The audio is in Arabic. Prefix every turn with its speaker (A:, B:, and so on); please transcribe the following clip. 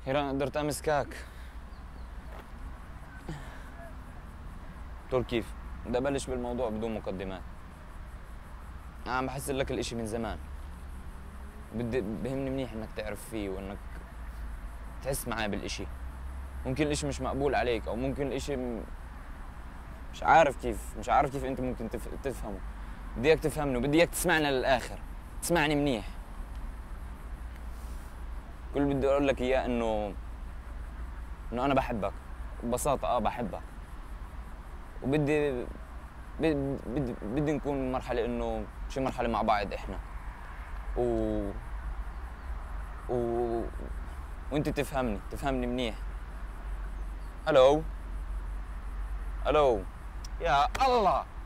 A: أخيراً قدرت أمسكك. دكتور كيف؟ بدي أبلش بالموضوع بدون مقدمات. أنا عم بحس لك الإشي من زمان. بهمني منيح إنك تعرف فيه وإنك تحس معي بالإشي. ممكن الإشي مش مقبول عليك أو ممكن الإشي مش عارف كيف أنت ممكن تفهمه. بدي إياك تفهمني وبدي إياك تسمعنا للآخر. تسمعني منيح. كل اللي بدي أقول لك إياه إنه أنا بحبك. ببساطة بحبك. وبدي بدي نكون مرحلة إنه شي مرحلة مع بعض إحنا. و... و... وأنت تفهمني منيح. ألو. يا الله.